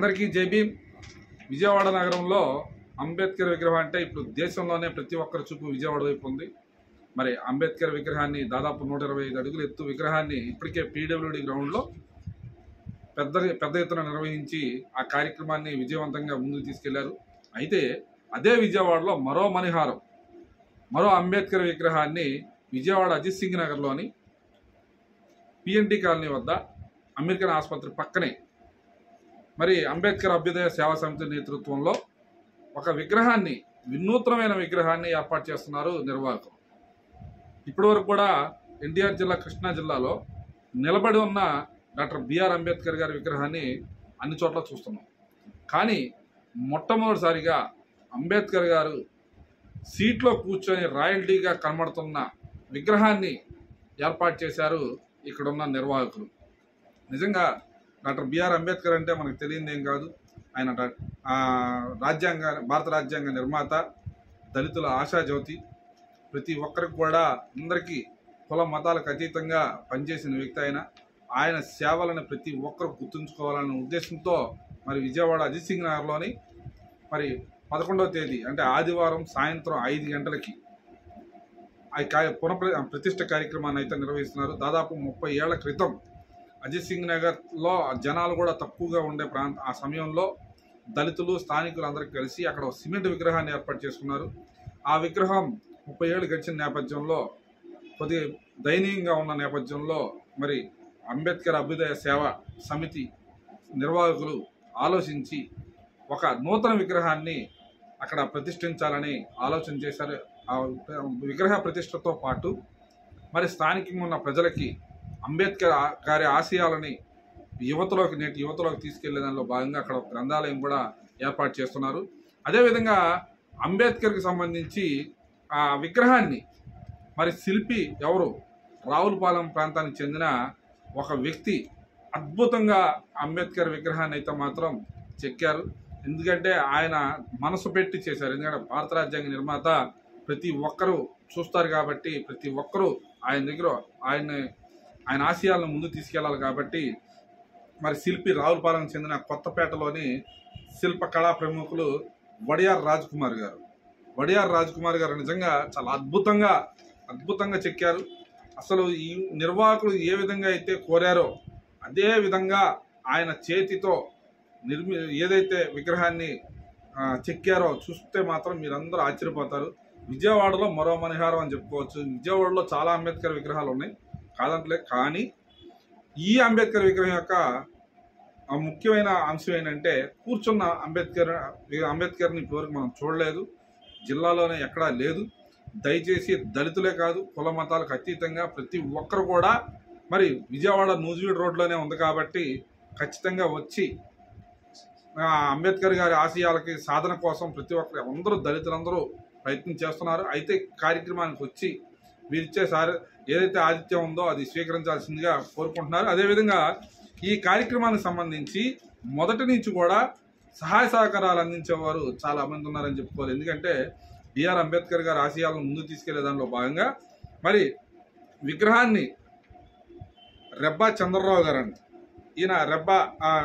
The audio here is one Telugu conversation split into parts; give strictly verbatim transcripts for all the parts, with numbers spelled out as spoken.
అందరికీ జై భీమ్. విజయవాడ నగరంలో అంబేద్కర్ విగ్రహం అంటే ఇప్పుడు దేశంలోనే ప్రతి ఒక్కరి చూపు విజయవాడ వైపు ఉంది. మరి అంబేద్కర్ విగ్రహాన్ని దాదాపు నూట ఇరవై ఐదు అడుగులు ఎత్తు విగ్రహాన్ని ఇప్పటికే పీడబ్ల్యూడీ గ్రౌండ్లో పెద్ద పెద్ద ఎత్తున నిర్వహించి ఆ కార్యక్రమాన్ని విజయవంతంగా ముందుకు తీసుకెళ్లారు. అయితే అదే విజయవాడలో మరో మణిహారం, మరో అంబేద్కర్ విగ్రహాన్ని విజయవాడ అజిత్ సింగ్ నగర్లోని పిఎన్టీ కాలనీ వద్ద అమెరికన్ ఆసుపత్రి పక్కనే మరి అంబేద్కర్ అభ్యుదయ సేవా సమితి నేతృత్వంలో ఒక విగ్రహాన్ని, వినూత్నమైన విగ్రహాన్ని ఏర్పాటు చేస్తున్నారు నిర్వాహకులు. ఇప్పటి వరకు కూడా ఎన్టీఆర్ జిల్లా కృష్ణా జిల్లాలో నిలబడి ఉన్న డాక్టర్ బిఆర్ అంబేద్కర్ గారి విగ్రహాన్ని అన్ని చోట్ల చూస్తున్నాం. కానీ మొట్టమొదటిసారిగా అంబేద్కర్ గారు సీట్లో కూర్చొని రాయల్టీగా కనబడుతున్న విగ్రహాన్ని ఏర్పాటు చేశారు ఇక్కడున్న నిర్వాహకులు. నిజంగా డాక్టర్ బిఆర్ అంబేద్కర్ అంటే మనకు తెలియదు ఏం కాదు. ఆయన రాజ్యాంగ భారత రాజ్యాంగ నిర్మాత, దళితుల ఆశాజ్యోతి, ప్రతి ఒక్కరికి కూడా అందరికీ కుల మతాలకు అతీతంగా పనిచేసిన వ్యక్తి. ఆయన ఆయన సేవలను ప్రతి ఒక్కరు గుర్తుంచుకోవాలనే ఉద్దేశంతో మరి విజయవాడ అజిత్ సింగ్ నగర్లోని మరి పదకొండవ తేదీ అంటే ఆదివారం సాయంత్రం ఐదు గంటలకి ఆ పునః ప్రతిష్ఠ కార్యక్రమాన్ని అయితే నిర్వహిస్తున్నారు. దాదాపు ముప్పై ఏళ్ల క్రితం అజిత్ సింగ్ నగర్లో జనాలు కూడా తక్కువగా ఉండే ప్రాంత ఆ సమయంలో దళితులు, స్థానికులు అందరికీ కలిసి అక్కడ సిమెంట్ విగ్రహాన్ని ఏర్పాటు చేసుకున్నారు. ఆ విగ్రహం ముప్పై ఏళ్ళు గడిచిన నేపథ్యంలో, కొద్ది దయనీయంగా ఉన్న నేపథ్యంలో మరి అంబేద్కర్ అభ్యుదయ సేవ సమితి నిర్వాహకులు ఆలోచించి ఒక నూతన విగ్రహాన్ని అక్కడ ప్రతిష్ఠించాలని ఆలోచన చేశారు. ఆ విగ్రహ ప్రతిష్టతో పాటు మరి స్థానికంగా ఉన్న ప్రజలకి అంబేద్కర్ గారి ఆశయాలని యువతలోకి నేటి యువతలోకి తీసుకెళ్లే దానిలో భాగంగా అక్కడ ఒక గ్రంథాలయం కూడా ఏర్పాటు చేస్తున్నారు. అదేవిధంగా అంబేద్కర్కి సంబంధించి ఆ విగ్రహాన్ని మరి శిల్పి ఎవరు, రావులపాలెం ప్రాంతానికి చెందిన ఒక వ్యక్తి అద్భుతంగా అంబేద్కర్ విగ్రహాన్ని అయితే మాత్రం చెక్కారు. ఎందుకంటే ఆయన మనసు పెట్టి చేశారు. ఎందుకంటే భారత రాజ్యాంగ నిర్మాత, ప్రతి ఒక్కరూ చూస్తారు కాబట్టి ప్రతి ఒక్కరూ ఆయన దగ్గర ఆయన ఆయన ఆశయాలను ముందు తీసుకెళ్లాలి కాబట్టి మరి శిల్పి రావులపాలెం చెందిన కొత్తపేటలోని శిల్ప కళా ప్రముఖులు వడియార్ రాజ్ కుమార్ గారు వడియార్ రాజ్ కుమార్ గారు నిజంగా చాలా అద్భుతంగా అద్భుతంగా చెక్కారు. అసలు ఈ నిర్వాహకులు ఏ విధంగా అయితే కోరారో అదే విధంగా ఆయన చేతితో నిర్మి ఏదైతే విగ్రహాన్ని చెక్కారో చూస్తే మాత్రం మీరందరూ ఆశ్చర్యపోతారు. విజయవాడలో మరో మణిహారం అని చెప్పుకోవచ్చు. విజయవాడలో చాలా అంబేద్కర్ విగ్రహాలు ఉన్నాయి కాదంటలే, కానీ ఈ అంబేద్కర్ విగ్రహం యొక్క ముఖ్యమైన అంశం ఏంటంటే కూర్చున్న అంబేద్కర్ అంబేద్కర్ని ఇప్పటివరకు మనం చూడలేదు, జిల్లాలోనే ఎక్కడా లేదు. దయచేసి దళితులే కాదు, కుల మతాలకు అతీతంగా ప్రతి ఒక్కరు కూడా మరి విజయవాడ నూజివీడు రోడ్లోనే ఉంది కాబట్టి ఖచ్చితంగా వచ్చి అంబేద్కర్ గారి ఆశయాలకి సాధన కోసం ప్రతి ఒక్కరు అందరూ దళితులందరూ ప్రయత్నం చేస్తున్నారు. అయితే కార్యక్రమానికి వచ్చి వీరిచ్చే సార్ ఏదైతే ఆతిథ్యం ఉందో అది స్వీకరించాల్సిందిగా కోరుకుంటున్నారు. అదేవిధంగా ఈ కార్యక్రమానికి సంబంధించి మొదటి నుంచి కూడా సహాయ సహకారాలు అందించేవారు చాలా మంది ఉన్నారని చెప్పుకోవాలి. ఎందుకంటే బిఆర్ అంబేద్కర్ గారి ఆశయాలను ముందుకు తీసుకెళ్లే దానిలో భాగంగా మరి విగ్రహాన్ని రెబ్బా చంద్రరావు గారు అండి, ఈయన రెబ్బా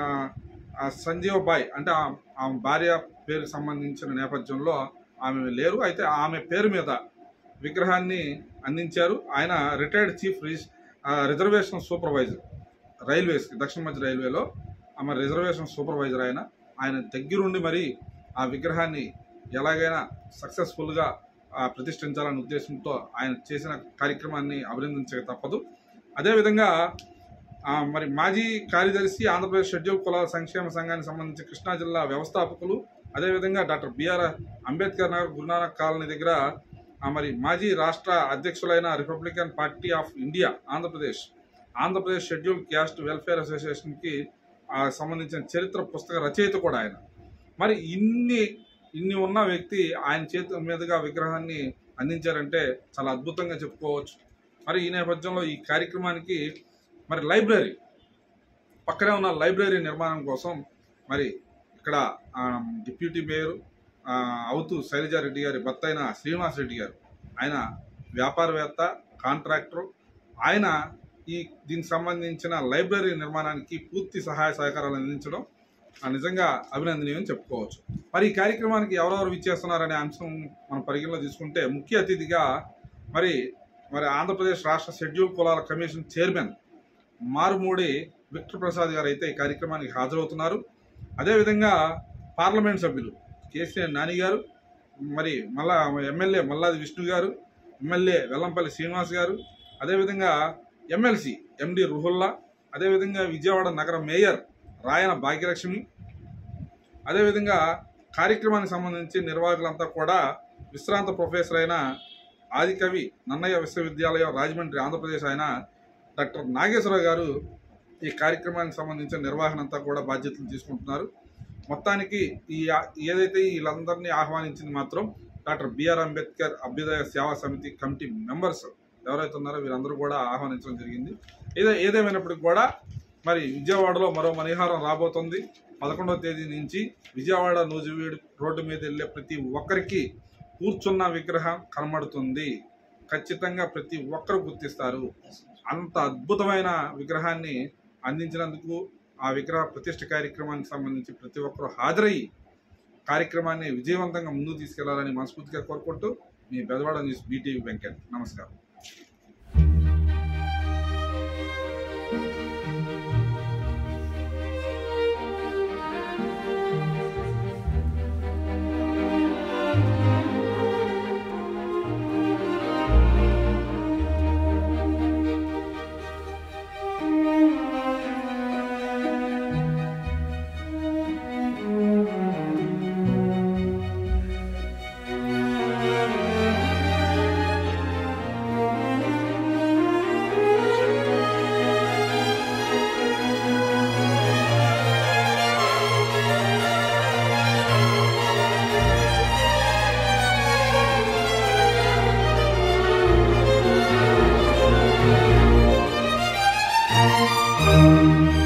సంజీవ్ బాయ్ అంటే ఆమె భార్య పేరుకు సంబంధించిన నేపథ్యంలో ఆమె లేరు. అయితే ఆమె పేరు మీద విగ్రహాన్ని అందించారు. ఆయన రిటైర్డ్ చీఫ్ రిజర్వేషన్ సూపర్వైజర్ రైల్వేస్కి, దక్షిణ మధ్య రైల్వేలో ఆమె రిజర్వేషన్ సూపర్వైజర్. ఆయన ఆయన దగ్గరుండి మరి ఆ విగ్రహాన్ని ఎలాగైనా సక్సెస్ఫుల్గా ప్రతిష్ఠించాలనే ఉద్దేశంతో ఆయన చేసిన కార్యక్రమాన్ని అభినందించక తప్పదు. అదేవిధంగా మరి మాజీ కార్యదర్శి, ఆంధ్రప్రదేశ్ షెడ్యూల్ కులాల సంక్షేమ సంఘానికి సంబంధించి కృష్ణా జిల్లా వ్యవస్థాపకులు, అదేవిధంగా doctor B R Ambedkar Nagar Guru Nanak colony దగ్గర మరి మాజీ రాష్ట్ర అధ్యక్షులైన Republican party of India Andhra Pradesh Andhra Pradesh schedule caste welfare అసోసియేషన్కి సంబంధించిన చరిత్ర పుస్తక రచయిత కూడా ఆయన. మరి ఇన్ని ఇన్ని ఉన్న వ్యక్తి ఆయన చేతి మీదుగా విగ్రహాన్ని అందించారంటే చాలా అద్భుతంగా చెప్పుకోవచ్చు. మరి ఈ నేపథ్యంలో ఈ కార్యక్రమానికి మరి లైబ్రరీ పక్కనే ఉన్న లైబ్రరీ నిర్మాణం కోసం మరి ఇక్కడ డిప్యూటీ మేయర్ అవుతూ శైలజారెడ్డి గారి భర్త అయిన శ్రీనివాస్ రెడ్డి గారు, ఆయన వ్యాపారవేత్త, కాంట్రాక్టర్, ఆయన ఈ దీనికి సంబంధించిన లైబ్రరీ నిర్మాణానికి పూర్తి సహాయ సహకారాలు అందించడం నిజంగా అభినందనీయం చెప్పుకోవచ్చు. మరి ఈ కార్యక్రమానికి ఎవరెవరు విచ్చేస్తున్నారనే అంశం మనం పరిగణలో తీసుకుంటే ముఖ్య అతిథిగా మరి మరి ఆంధ్రప్రదేశ్ రాష్ట్ర షెడ్యూల్ కులాల commission chairman Marumudi Victor Prasad garu అయితే ఈ కార్యక్రమానికి హాజరవుతున్నారు. అదేవిధంగా పార్లమెంట్ సభ్యులు కేసీఆర్ నాని గారు, మరి మళ్ళా ఎమ్మెల్యే మల్లాది విష్ణు గారు, ఎమ్మెల్యే వెల్లంపల్లి శ్రీనివాస్ గారు, అదేవిధంగా ఎమ్మెల్సీ ఎండి రుహుల్లా, అదేవిధంగా విజయవాడ నగర మేయర్ రాయన భాగ్యలక్ష్మి, అదేవిధంగా కార్యక్రమానికి సంబంధించి నిర్వాహకులంతా కూడా విశ్రాంత ప్రొఫెసర్ అయిన ఆదికవి నన్నయ్య విశ్వవిద్యాలయం రాజమండ్రి ఆంధ్రప్రదేశ్ అయిన డాక్టర్ నాగేశ్వరరావు గారు ఈ కార్యక్రమానికి సంబంధించిన నిర్వహణ అంతా కూడా బాధ్యతలు తీసుకుంటున్నారు. మొత్తానికి ఈ ఏదైతే వీళ్ళందరినీ ఆహ్వానించింది మాత్రం డాక్టర్ బిఆర్ అంబేద్కర్ అభ్యుదయ సేవా సమితి కమిటీ మెంబర్స్ ఎవరైతే ఉన్నారో వీరందరూ కూడా ఆహ్వానించడం జరిగింది. ఏదో ఏదేమైనప్పటికీ కూడా మరి విజయవాడలో మరో మణిహారం రాబోతుంది. పదకొండవ తేదీ నుంచి విజయవాడ నూజివీడు రోడ్డు మీద వెళ్ళే ప్రతి ఒక్కరికి కూర్చున్న విగ్రహం కనబడుతుంది. ఖచ్చితంగా ప్రతి ఒక్కరు గుర్తిస్తారు. అంత అద్భుతమైన విగ్రహాన్ని అందించినందుకు ఆ విగ్రహ ప్రతిష్ఠ కార్యక్రమానికి సంబంధించి ప్రతి ఒక్కరూ హాజరయ్యి కార్యక్రమాన్ని విజయవంతంగా ముందుకు తీసుకెళ్లాలని మనస్ఫూర్తిగా కోరుకుంటూ మీ బెజవాడ న్యూస్ బీటీవీ వెంకట్. నమస్కారం. Thank you.